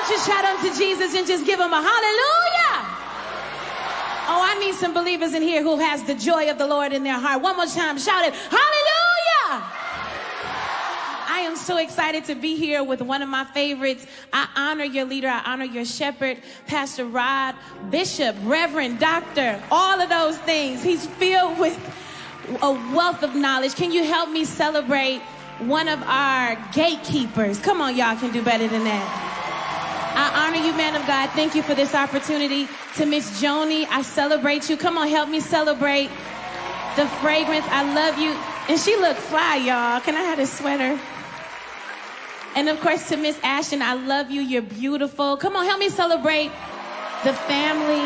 just shout unto Jesus and just give him a hallelujah? Oh, I need some believers in here who has the joy of the Lord in their heart. One more time, shout it, hallelujah! I am so excited to be here with one of my favorites. I honor your leader. I honor your shepherd, Pastor Rod, Bishop, Reverend, Doctor, all of those things. He's filled with a wealth of knowledge. Can you help me celebrate one of our gatekeepers? Come on, y'all can do better than that. I honor you, man of God. Thank you for this opportunity. To Miss Joni, I celebrate you. Come on, help me celebrate the fragrance. I love you. And she look fly, y'all. Can I have this sweater? And of course, to Miss Ashton, I love you. You're beautiful. Come on, help me celebrate the family.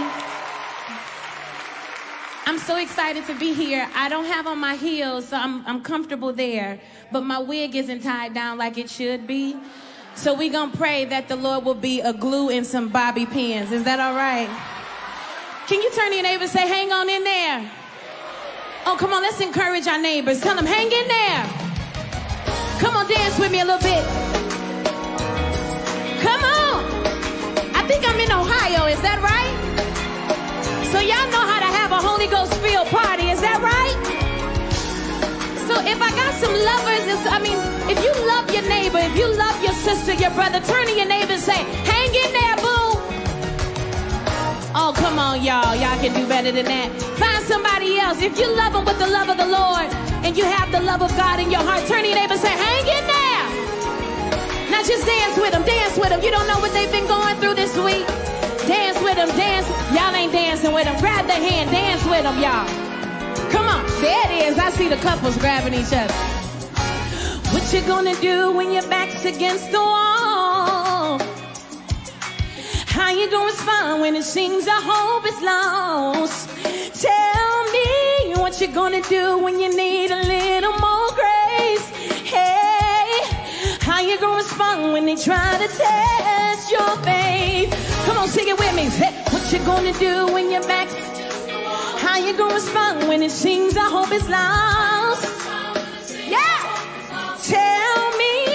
I'm so excited to be here. I don't have on my heels, so I'm comfortable there. But my wig isn't tied down like it should be. So we're going to pray that the Lord will be a glue and some bobby pins. Is that all right? Can you turn to your neighbor and say, hang on in there? Oh, come on, let's encourage our neighbors. Tell them, hang in there. Come on, dance with me a little bit. Come on. I think I'm in Ohio. Is that right? So y'all know how to have a Holy Ghost filled party. Is that right? So if I got some lovers, if you love your neighbor, if you love your sister, your brother, turn to your neighbor and say, hang in there, boo. Oh, come on, y'all. Y'all can do better than that. Find somebody else. If you love them with the love of the Lord and you have the love of God in your heart, turn to your neighbor and say, hang in there. Now just dance with them. Dance with them. You don't know what they've been going through this week. Dance with them. Dance. Y'all ain't dancing with them. Grab their hand. Dance with them, y'all. Come on. There it is. I see the couples grabbing each other. What you gonna do when your back's against the wall? How you gonna respond when it seems the hope is lost? Tell me what you gonna do when you need a little more grace. Hey, how you gonna respond when they try to test your faith? Come on, sing it with me. Hey, what you gonna do when your back's... How you gonna respond when it seems the hope is lost? Yeah! Tell me,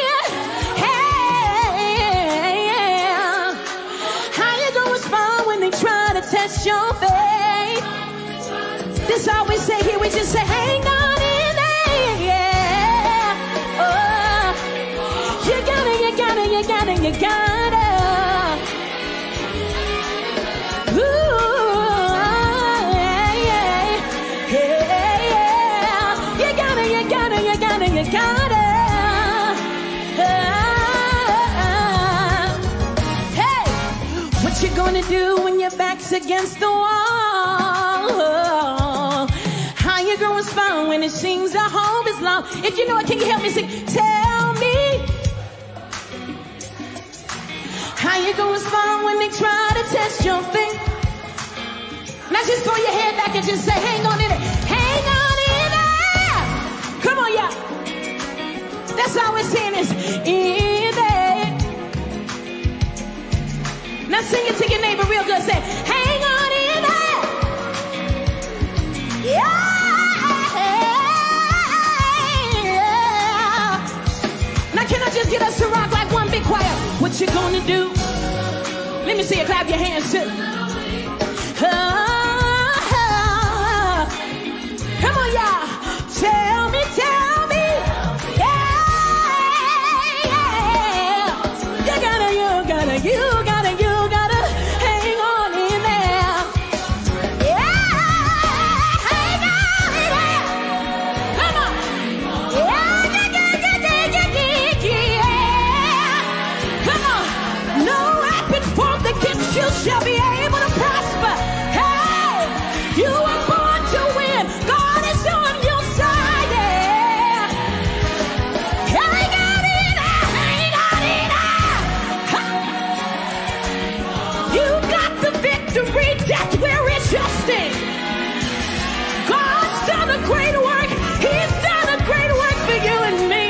hey, how you gonna respond when they try to test your faith? This all we say here, we just say, hang on in there, yeah. Oh, you gotta. Ooh, yeah, yeah. You gotta. What you gonna do when your back's against the wall? How you gonna respond when it seems the hope is lost? If you know it, can you help me sing? Tell me. How you gonna respond when they try to test your faith? Now just throw your head back and just say, hang on in it. Hang on in there. Come on, y'all. That's all we're saying is, in there. Now sing it to your neighbor real good. Say, hang on in there. Yeah. Now can I just get us to rock like one big choir? What you gonna do? Let me see you clap your hands too. Come on, y'all. Tell me. You gotta hang on in there. Yeah, hang on in there. Come on. Yeah. Come on. No weapon formed against you shall be able to prosper. Hey, you were born to win. God is on your side. Yeah. Hang on in there. Hang on in there. You got the victory, that's where it's your sting. God's done a great work. He's done a great work for you and me.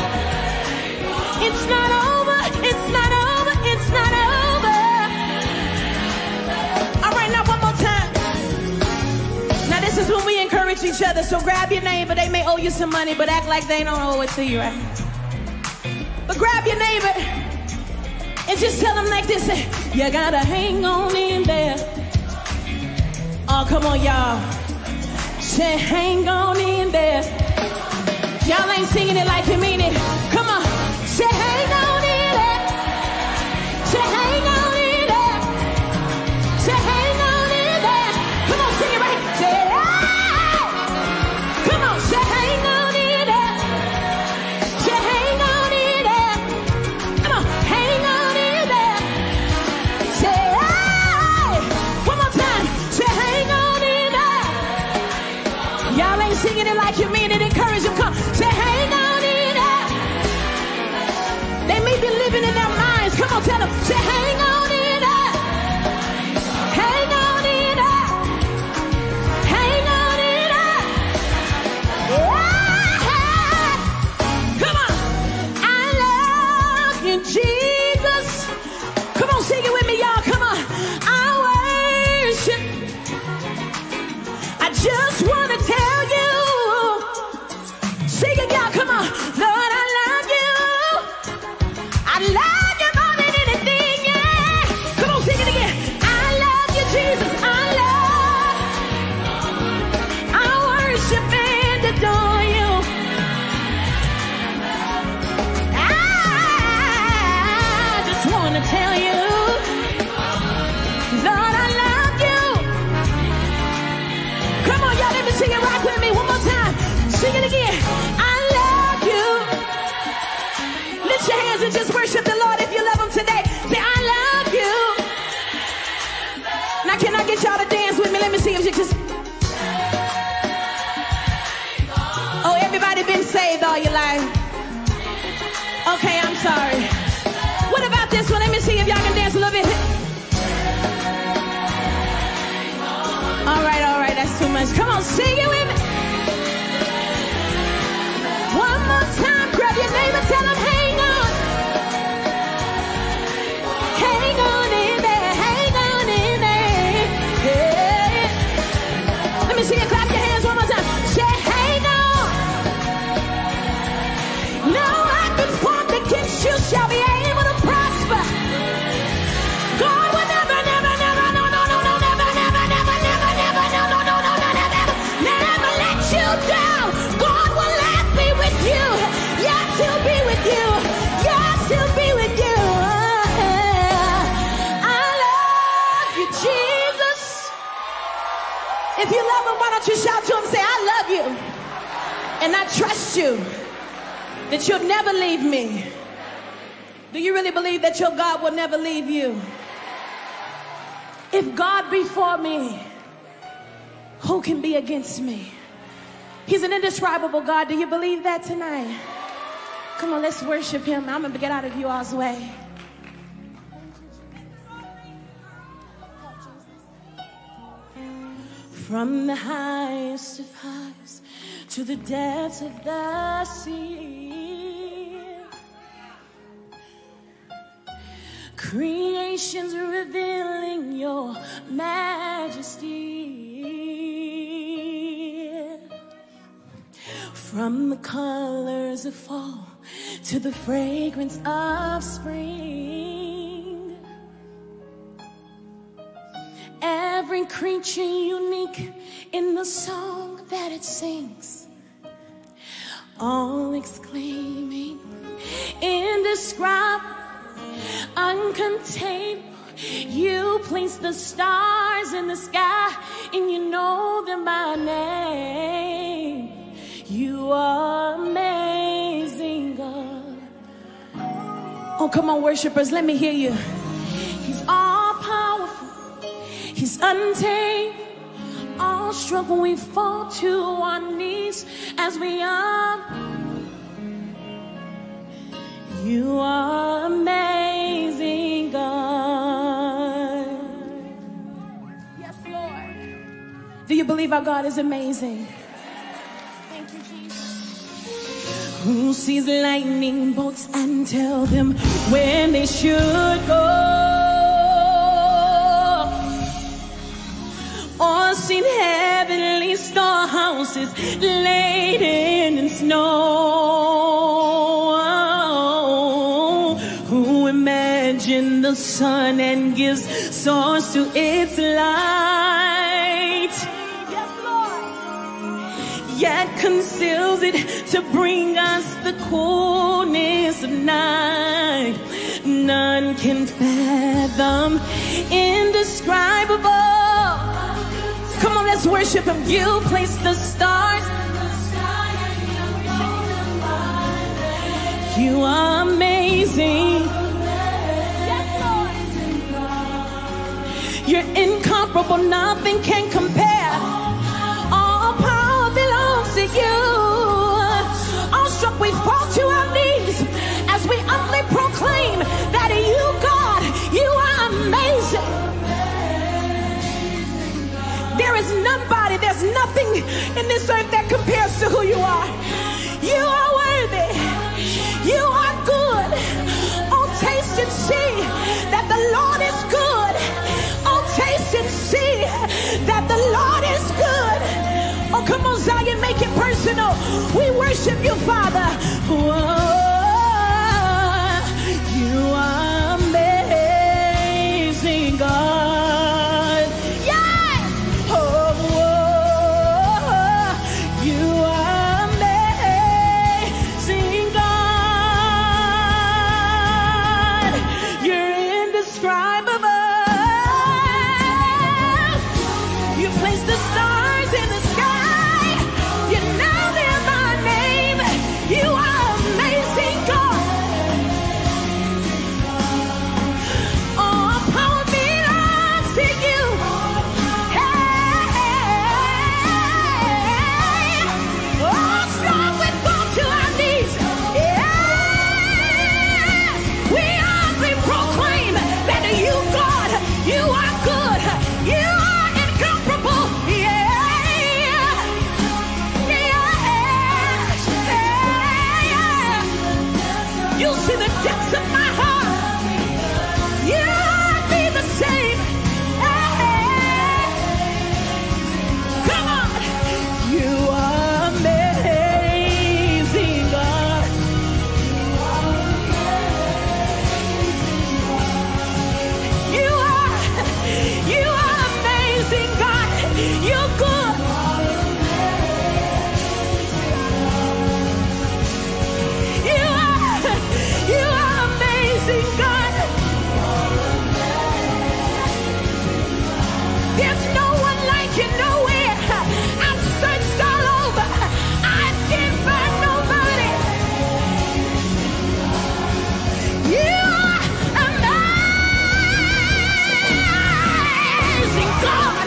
It's not over, it's not over, it's not over. All right, now one more time. Now this is when we encourage each other, so grab your neighbor. They may owe you some money, but act like they don't owe it to you, right? But grab your neighbor And just tell them like this, say, you gotta hang on in there. Oh, come on, y'all. Say, hang on in there. Y'all ain't singing it like you mean it. Come on. Say, hang on in there. Say, hang on in there. Say, hang on in there. Come on, sing it right. Say, hey. Come on, say, hang on in there. Say, hang on in there. Come on, hang on in there. Say, hey. One more time. Say, hang on in there. Y'all ain't singing it like you mean it. Encourage them. Come. Say, hang on in there. They may be living in their minds. Come on, tell them. Say, hang on in there. Hang on in there. Hang on in there. Yeah. Come on. I love you, Jesus. Come on, sing it with me, y'all. Come on. I worship. I just want to tell you. Sing it, y'all. Come on. Lord, I love you. I love you more than anything, yeah. Come on, sing it again. I love you, Jesus. I worship and adore you. I just want to tell you, Lord, I love you. Come on, y'all, let me sing it right with me one more time. Sing it again. I love you. Lift your hands and just worship the Lord if you love him today. Say, I love you. Now, can I get y'all to dance with me? Let me see if you just... Oh, everybody been saved all your life? Okay, I'm sorry. What about this one? Let me see if y'all can dance a little bit. All right, that's too much. Come on, sing it with me. One more time, grab your neighbor, tell him, hang on. Hang on in there, hang on in there. Yeah. Let me see you clap your hands one more time. Say, hang on. No weapon formed against you shall be able to prosper. God will never, never, never, no, no, no, no, never, never, never, never, never, no, no, no, no, no, never let you down. God will be with you. Yes, he'll be with you. Yes, he'll be with you. I love you, Jesus. If you love him, why don't you shout to him, say, I love you. And I trust you that you'll never leave me. Do you really believe that your God will never leave you? If God be for me, who can be against me? He's an indescribable God. Do you believe that tonight? Come on, let's worship him. I'm going to get out of you all's way. From the highest of highs to the depths of the sea, creation's revealing your majesty. From the colors of fall to the fragrance of spring, every creature unique in the song that it sings, all exclaiming, indescribable, uncontainable. You place the stars in the sky and you know them by name. You are amazing, God. Oh, come on, worshipers, let me hear you. He's all powerful. He's untamed. All struggle, we fall to our knees as we are. You are amazing, God. Yes, Lord. Do you believe our God is amazing? Thank you, Jesus. Who sees lightning bolts and tell them when they should go? Or seen heavenly storehouses laden in snow? Who imagine sun and gives source to its light. Yes, Lord. Yet conceals it to bring us the coolness of night. None can fathom, indescribable. Come on, let's worship him. You place the stars in the sky and you know them by name. You are amazing. Yes, Lord. You're incomparable, nothing can compare. All power belongs to you. Awestruck, we fall to our knees as we humbly proclaim that you, God, you are amazing. There is nobody, there's nothing in this earth that compares to who you are. You are worthy. You are good. Oh, taste and see that the Lord is good. Oh, taste and see that the Lord is good. Oh, come on, Zion, make it personal. We worship you, Father. Whoa. You are amazing, God. Yes! Oh, whoa. You are amazing, God. You're indescribable. You place the stars in the sky. You know them by name. You are amazing, God. All power belongs to you. Hey, all strong we fall to our knees. Yes, we humbly proclaim that you, God, you are good. You are incomparable. You see the depths of my heart. You'll be the same. Come on. You are amazing, God. You are amazing, God. You're good. You are amazing, God. There's no one like you nowhere. I've searched all over. I can't find nobody. You are amazing, God.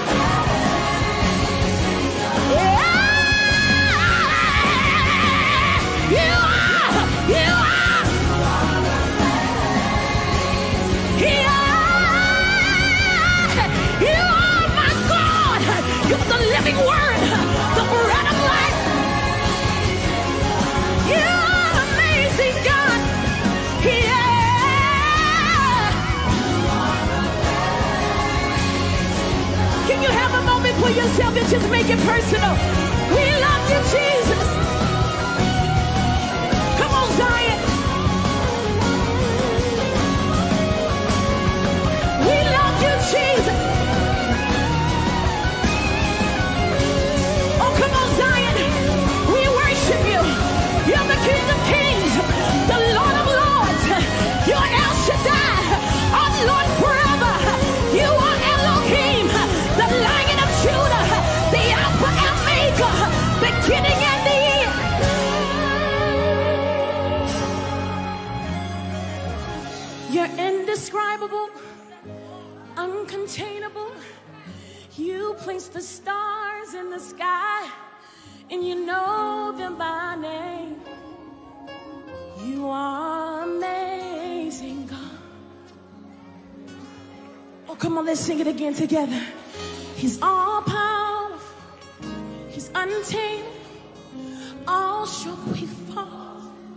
Yeah. You are. You are my God. You're the living word, the bread of life. You are amazing, God. Yeah. Can you have a moment for yourself and just make it personal? We love you, Jesus. Come on, Zion. We love you, Jesus. Oh, come on, Zion. We worship you. You're the King of Kings, the Lord of Lords. You're El Shaddai, our Lord forever. You are Elohim, the Lion of Judah, the Alpha and Omega, beginning and the end. You're indescribable, uncontainable. You place the stars in the sky and you know them by name. You are amazing, God. Oh, come on, let's sing it again together. He's all powerful. He's untamed. All shook we fall.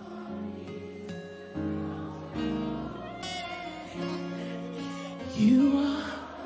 You are.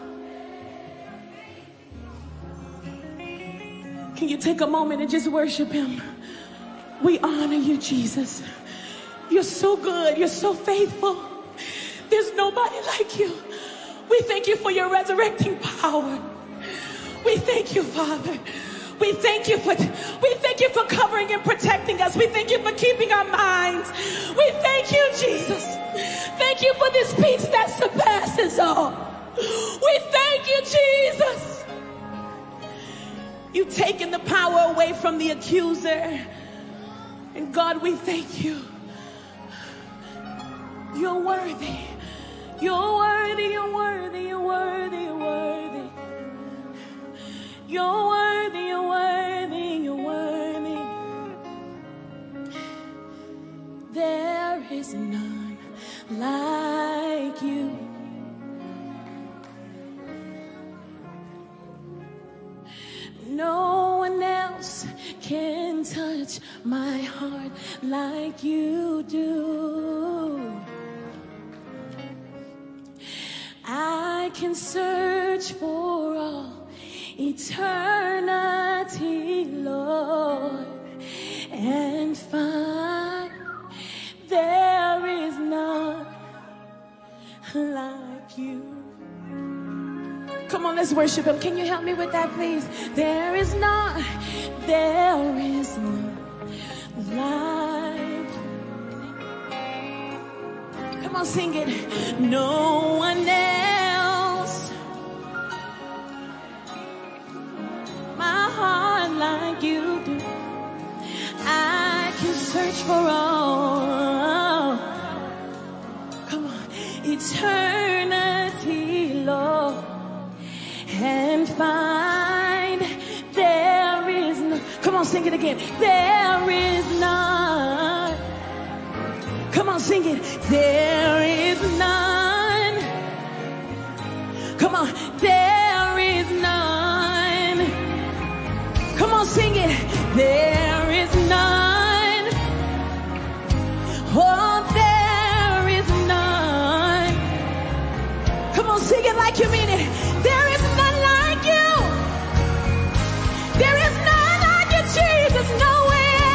Can you take a moment and just worship him? We honor you, Jesus. You're so good. You're so faithful. There's nobody like you. We thank you for your resurrecting power. We thank you, Father. We thank you for covering and protecting us. We thank you for keeping our minds. We thank you, Jesus. Thank you for this peace that surpasses all. We thank you, Jesus. You've taken the power away from the accuser. And God, we thank you. You're worthy. You're worthy, you're worthy, you're worthy, you're worthy. You're worthy, you're worthy, you're worthy. There is none like you. No one else can touch my heart like you do. I can search for all eternity, Lord, and find there is none like you. Come on, let's worship him. Can you help me with that, please? There is none like you. Come on, sing it. No one else, my heart like you do. I can search for all, come on, eternity, Lord, and find there is none. Come on, sing it again. There is none. Come on, sing it. There is none. Come on, there is none. Come on, sing it. There is none. Oh, there is none. Come on, sing it like you mean it. There is none like you. There is none like you, Jesus. Nowhere.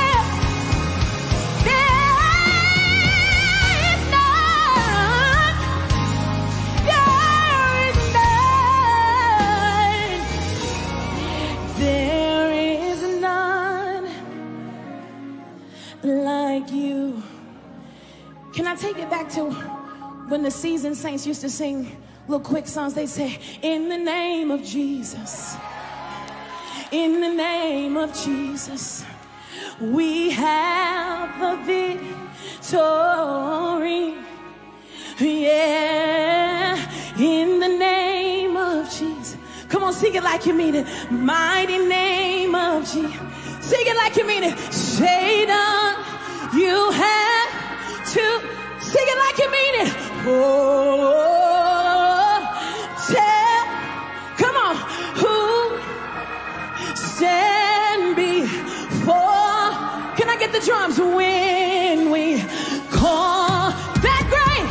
Like you. Can I take it back to when the seasoned saints used to sing little quick songs? They say, in the name of Jesus, in the name of Jesus, we have the victory. Yeah, in the name of Jesus. Come on, sing it like you mean it. Mighty name of Jesus. Sing it like you mean it. Satan, you have to. Sing it like you mean it. Oh, tell, come on, who stand before. Can I get the drums? When we call that great,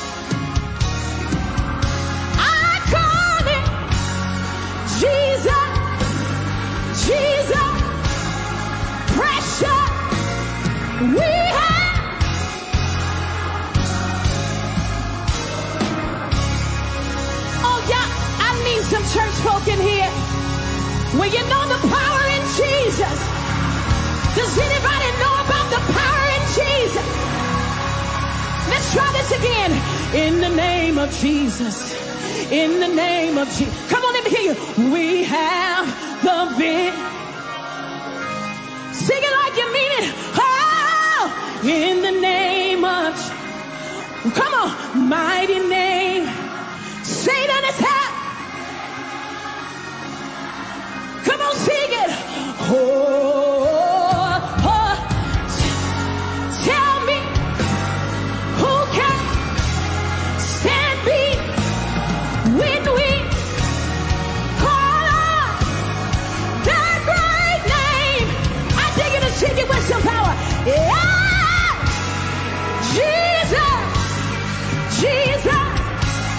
I call it Jesus, Jesus. Pressure we have. Oh yeah, I need some church folk in here. Well, you know the power in Jesus. Does anybody know about the power in Jesus? Let's try this again. In the name of Jesus. In the name of Jesus. Come on, let me hear you. We have the victory. Sing it like you mean it. Oh, in the name of, come on, mighty name. Satan is out. Come on, sing it. Oh, oh, tell me who can stand when we call on that great name. I dig it and sing it with some power. Yeah, Jesus, Jesus.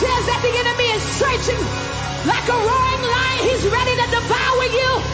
says that the enemy is searching like a roaring lion. He's ready to devour you.